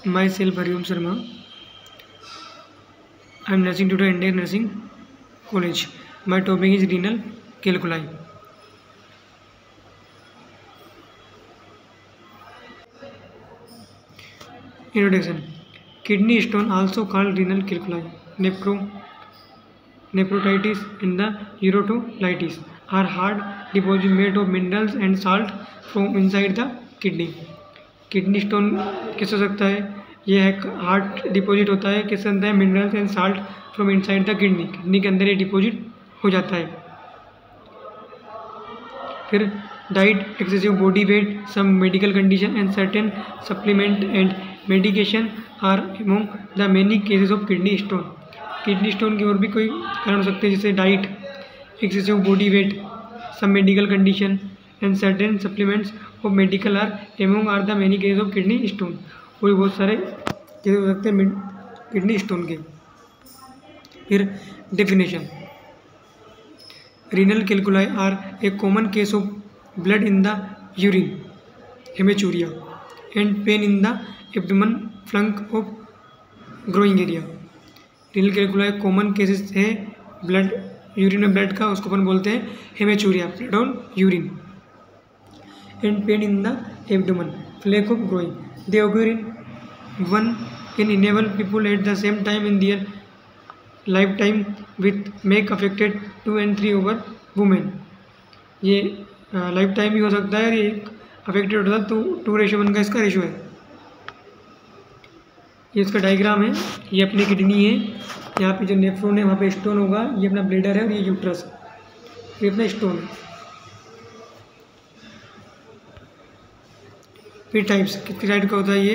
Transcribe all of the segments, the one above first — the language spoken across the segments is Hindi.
Myself Hariom Sharma. I am nursing tutor Indian Nursing College. My topic is renal calculi. Introduction. Kidney stone, also called renal calculi, nephrotitis and the uretolitis, are hard deposits made of minerals and salt from inside the kidney. Kidney stone कैसे हो सकता है? यह एक हार्ड डिपॉजिट होता है, किसके अंदर है? Minerals and salt from inside the kidney. Kidney के अंदर ये डिपॉजिट हो जाता है. फिर diet, excessive body weight, some medical condition and certain supplement and medication are among the many cases of kidney stone. Kidney stone की और भी कोई कारण हो सकते हैं, जैसे diet, excessive body weight, some medical condition and certain supplements of medical are among are the many cases of kidney stone. और बहुत सारे केसेस हो सकते हैं किडनी स्टोन के. फिर definition. Renal calculi are a common case of blood in the urine, haematuria, and pain in the abdomen flank of growing area. Renal calculi common cases है ब्लड, यूरिन में ब्लड का, उसको अपन बोलते हैं haematuria, blood on urine, and pain in the abdomen flank of growing. They occur in enable people at the same time in their lifetime with make affected 2 and 3 over women. ये लाइफ टाइम भी हो सकता है, ये अफेक्टेड होता है तो 2:1 का इसका रेशो है. ये इसका डायग्राम है. ये अपनी किडनी है, यहाँ पे जो नेफ्रॉन है वहाँ पे स्टोन होगा, ये अपना ब्लेडर है और ये यूट्रस, ये अपना स्टोन है. फिर टाइप्स, कितनी टाइप का होता है ये?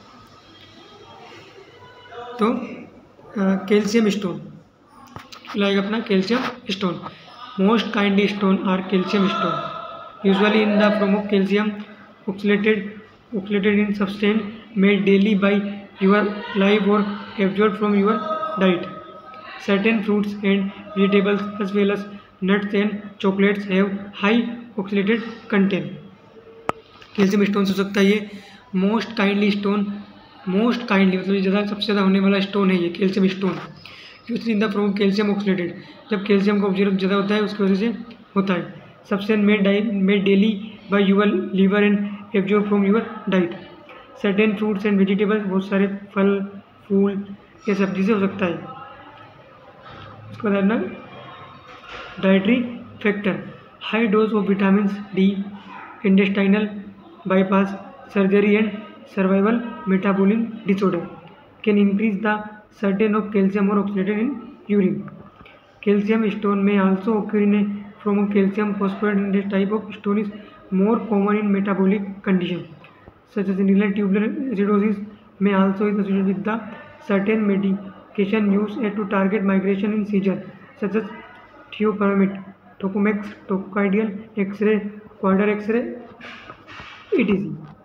तो कैल्शियम स्टोन, लाइक अपना calcium stone. Most kindly stone are calcium stone, usually in the form of calcium oxalated in substance made daily by your life or absorbed from your diet. Certain fruits and vegetables as well as nuts and chocolates have high oxalated content. Calcium stone हो सकता है ये. Most kindly stone, most kindly मतलब ज़्यादा, सबसे ज़्यादा होने वाला स्टोन है ये calcium stone. Usually in the form calcium oxidated, जब कैल्शियम का ऑब्जर्व ज़्यादा होता है उसकी वजह से होता है. Substance made daily by your liver and absorb from your diet. Certain fruits and vegetables, बहुत सारे फल फूल ये सब्जी से हो सकता है. उसके बाद ना dietary factor, high dose of vitamin D, intestinal bypass surgery and survival metabolic disorder can increase the certain of calcium or oxalated in urine. Calcium stone may also occur in a form of calcium phosphate, and this type of stone is more common in metabolic conditions such as renal tubular acidosis. May also is associated with the certain medication used to target migration in seizure such as thiopuramic, tocomax, tocopherol, X-ray, quadr X-ray etc.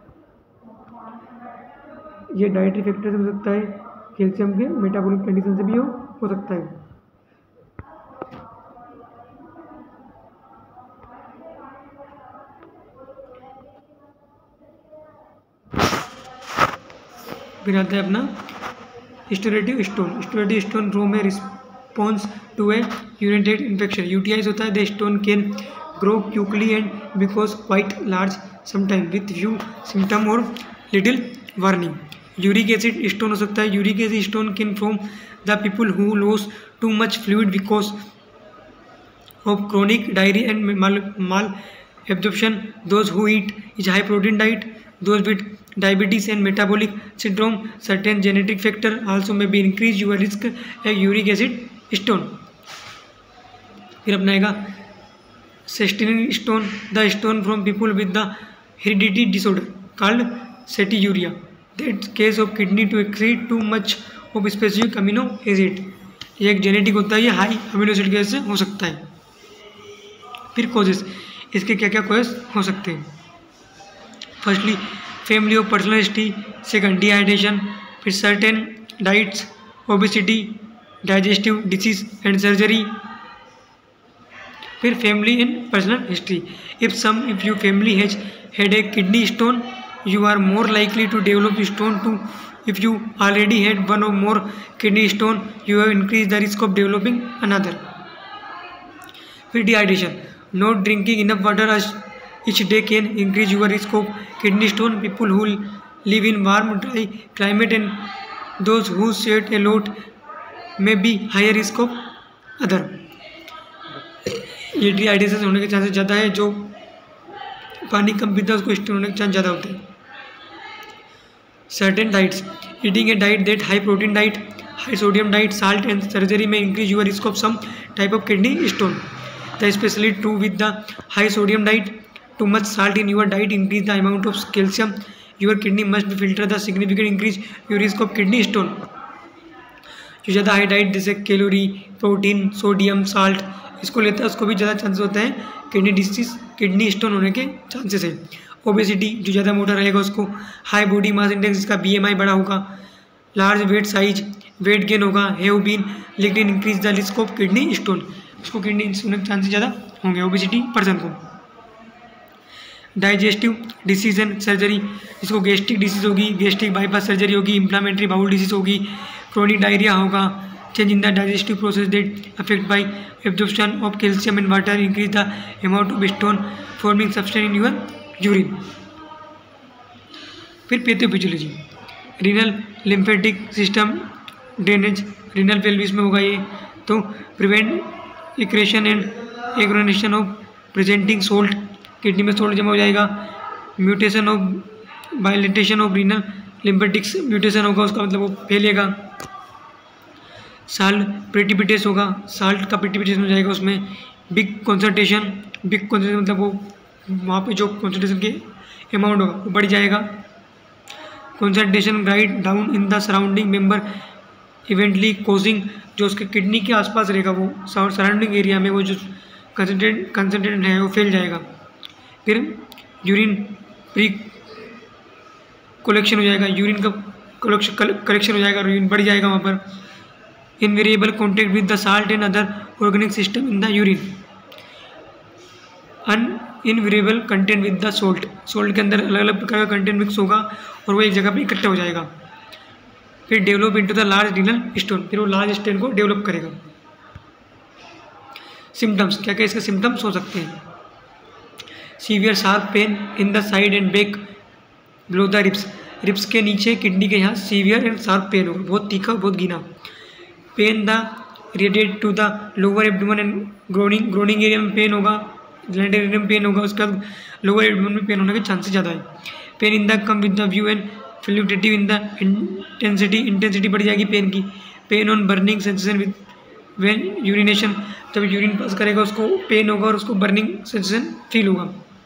ये डाइटरी फैक्टर से हो सकता है, कैल्शियम के मेटाबॉलिक कंडीशन से भी हो सकता है. फिर आता है अपना स्टोरेटिव स्टोन. स्टोरेटिव स्टोन रो में response to a urinary infection, UTI होता है. The stone can grow quickly and because quite large, sometimes with few symptom or little warning. Uric acid stone हो सकता है. Uric acid stone can from the people who loss too much fluid because of chronic diary and malabsorption. Those who eat is high protein diet, those with diabetes and metabolic syndrome. Certain genetic factor also may be increase your risk a uric acid stone. फिर अपनाएगा सेस्टिनिन stone, the stone from people with the heredity disorder called सेटियूरिया, that case of kidney to exceed too much of specific amino acid. ये एक जेनेटिक होता है, ये हाई अमीनो एसिड की वजह से हो सकता है. फिर कॉजेस, इसके क्या क्या कॉजेस हो सकते हैं? Firstly family of personal history, second dehydration, फिर certain diets, obesity, digestive disease and surgery. फिर family and personal history. If your family has had a kidney stone you are more likely to develop stone to if you already had one or more kidney stone, you have increased the risk of developing another. फिर dehydration, not drinking enough water each day can increase your risk of kidney stone. People who live in warm dry climate and those who sweat a lot may be higher risk of other. ये डिहाइड्रेशन होने के चांसेस ज़्यादा है, जो पानी कम पीता है उसको स्टोन होने के चांस ज़्यादा होते हैं. Certain diets, eating a diet that high protein diet, high sodium diet, salt and surgery may increase your risk of some type of kidney stone. That is especially true with the high sodium diet. Too much salt in your diet increase the amount of calcium your kidney must filter, the significant increase your risk of kidney stone. जो ज़्यादा हाई डाइट जैसे कैलोरी, प्रोटीन, सोडियम, साल्ट इसको लेता है उसको भी ज़्यादा चांसेस होते हैं किडनी डिसीज, किडनी स्टोन होने के चांसेस है. ओबेसिटी, जो ज़्यादा मोटा रहेगा उसको. हाई बॉडी मास इंडेक्स, जिसका BMI बड़ा होगा. Large weight size, weight gain होगा. Have been linked increase the risk of kidney stone, उसको किडनी स्टोन के चांसेस ज़्यादा होंगे ओबेसिटी पर्सन को. डाइजेस्टिव डिसीज एंड सर्जरी, जिसको गैस्ट्रिक डिसीज होगी, गैस्ट्रिक बाईपास सर्जरी होगी, इन्फ्लामेटरी बाउल डिसीज होगी, क्रोनिक डायरिया होगा. Change in the digestive process that affect by absorption of calcium and water increase the amount of stone forming substance in your urine. फिर pathophysiology, renal lymphatic system drainage, renal pelvis में होगा ये. तो prevent accretion and aggregation of presenting salt, kidney में सोल्ट जमा हो जाएगा. Mutation of dilatation of renal lymphatics, mutation होगा उसका मतलब वो फैलेगा. साल्ट प्रेटिपिटेस होगा, साल्ट का प्रेटिपिटेशन हो जाएगा उसमें. बिग कॉन्सनट्रेशन, बिग कॉन्सनट्रेशन मतलब वो वहाँ पे जो कॉन्सेंट्रेशन के अमाउंट होगा वो बढ़ जाएगा. Concentration grade down in the surrounding member eventually causing, जो उसके किडनी के आसपास रहेगा वो सराउंडिंग एरिया में वो जो कंसनट्रेट है वो फैल जाएगा. फिर यूरिन प्री कलेक्शन हो जाएगा, यूरिन का कलेक्शन हो जाएगा, यूरिन बढ़ जाएगा वहाँ पर. Invariable contact with the salt and other organic system in the urine. Invariable content with the salt, salt के अंदर अलग अलग प्रकार का कंटेंट मिक्स होगा और वो एक जगह पे इकट्ठा हो जाएगा. फिर develop into the large renal stone, फिर वो लार्ज स्टोन को डेवलप करेगा. सिम्टम्स, क्या क्या इसके सिम्टम्स हो सकते हैं. Severe sharp pain in the side and back below the ribs, ribs के नीचे किडनी के यहाँ सीवियर एंड शार्प पेन होगा, बहुत तीखा बहुत गीना. Pain the radiate to the lower abdomen and groaning area में पेन होगा, ग्लैंडर एरिया में पेन होगा, उसके बाद लोअर एब्डोमेन में पेन होने के चांसेस ज़्यादा है. Pain in the come with the view and fluctuative in the intensity बढ़ जाएगी पेन की. Pain on burning sensation with when urination, जब यूरिन पास करेगा उसको पेन होगा और उसको बर्निंग सेंसेशन फील होगा.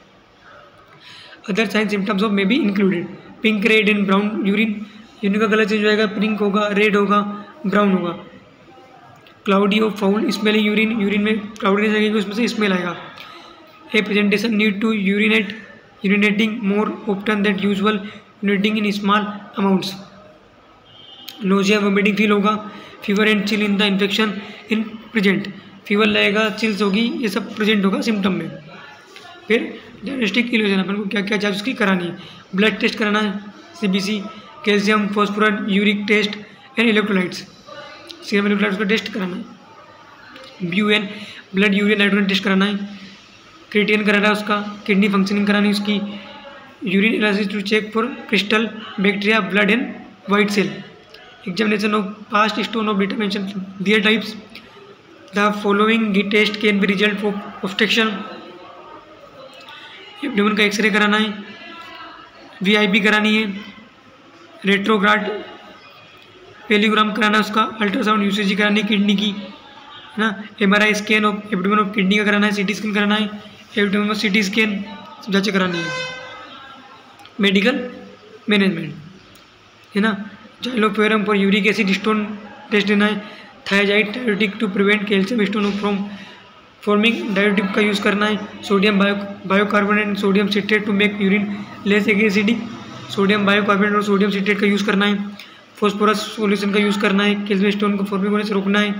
Other sign symptoms of may be included pink, red and brown urine, urine का कलर चेंज हो जाएगा, पिंक होगा, रेड होगा, ब्राउन होगा. क्लाउडी और फाउल स्मेलिंग यूरिन, यूरिन में क्लाउडीनेस लगेगी, उसमें से स्मेल आएगा. A presentation need to urinating more often that usual, urinating in small amounts. Nausea vomiting feel होगा. Fever and chill in the infection in present, fever लगेगा, चिल्स होगी, ये सब प्रेजेंट होगा सिम्टम में. फिर डायग्नोस्टिक इल्यूजन, अपन को क्या क्या चार्ज उसकी करानी है. ब्लड टेस्ट कराना है, CBC, calcium, phosphorus, uric test and electrolytes, serum electrolytes का टेस्ट कराना है. BUN blood urine nitrogen test कराना है. क्रिएटिनिन कराना है उसका. किडनी फंक्शनिंग करानी है उसकी. Urine analysis to check for crystal, bacteria, blood and white cell. Examination of past stone of determination their types. The following test can be result of obstruction. Abdomen का एक्सरे कराना है. VIP करानी है. रेट्रोग्राड पेलिग्राम कराना है उसका. अल्ट्रासाउंड UCG करानी है किडनी की, है ना. MRI scan of abdomen of kidney का कराना है. CT स्कैन कराना है. एब्डोमेन में CT स्कैन सब जांचें करानी है. मेडिकल मैनेजमेंट, है ना. Zyloprim for uric acid stone test देना है. Thiazide diuretic to prevent calcium stone from forming, diuretic का यूज़ करना है. Sodium bicarbonate and sodium citrate to make urine less acidic, sodium bicarbonate और सोडियम सिट्रेट का यूज़ करना है. फॉस्फोरस सॉल्यूशन का यूज़ करना है. कैल्शियम स्टोन को फॉर्मिंग होने से रोकना है.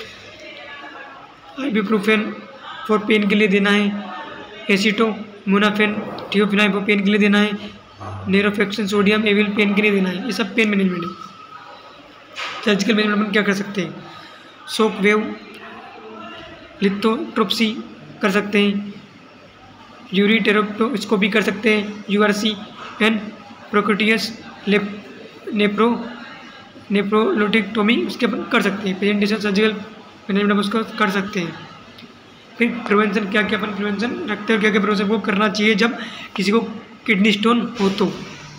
आइबुप्रोफेन फॉर पेन के लिए देना है. एसिटोमोनाफेन थियोफिनाइन फॉर पेन के लिए देना है. नेरोफेक्शन, सोडियम एविल पेन के लिए देना है। ये सब पेन मैनेजमेंट है। सर्जिकल मैनेजमेंट अपन क्या कर सकते हैं, शॉक वेव लिथोट्रिप्सी कर सकते हैं, यूरिटेरोस्कोपी कर सकते हैं, यूआरसी एंड प्रोकोटियस नेप्रोलोटिक्टोमी उसके अपन कर सकते हैं। प्रेजेंटेशन सर्जिकल मैनेजमेंट उसको कर सकते हैं। फिर प्रिवेंशन क्या क्या अपन प्रिवेंशन रखते हैं, क्या क्या प्रिवेंशन को करना चाहिए जब किसी को किडनी स्टोन हो तो।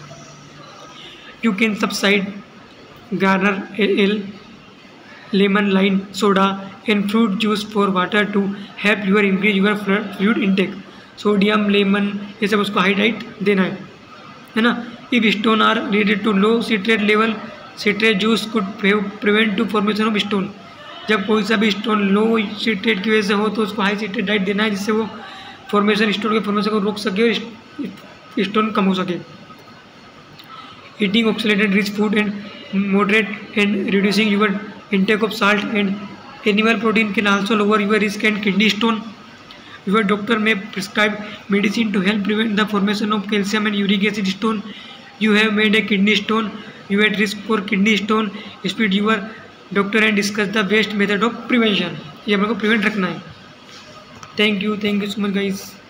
You can subside garner L lemon lime soda and fruit juice for water to help your increase your fluid intake. Sodium lemon ये सब उसको हाइड्रेट देना है ना। If stone are related to low citrate level, citrate juice could prevent to formation of stone. जब कोई सा भी स्टोन लो सिट्रेट की वजह से हो तो उसको हाई सिट्रेट डाइट देना है, जिससे वो फॉर्मेशन स्टोन के फॉर्मेशन को रोक सके और स्टोन कम हो सके। Eating oxidated rich food and moderate and reducing your intake of salt and animal protein can also lower your risk and kidney stone. Your doctor may prescribe medicine to help prevent the formation of calcium and uric acid stone. You have made a kidney stone, you are at risk for kidney stone. Speak to your doctor and discuss the best method of prevention. ये हम लोग को प्रिवेंट रखना है। Thank you so much guys.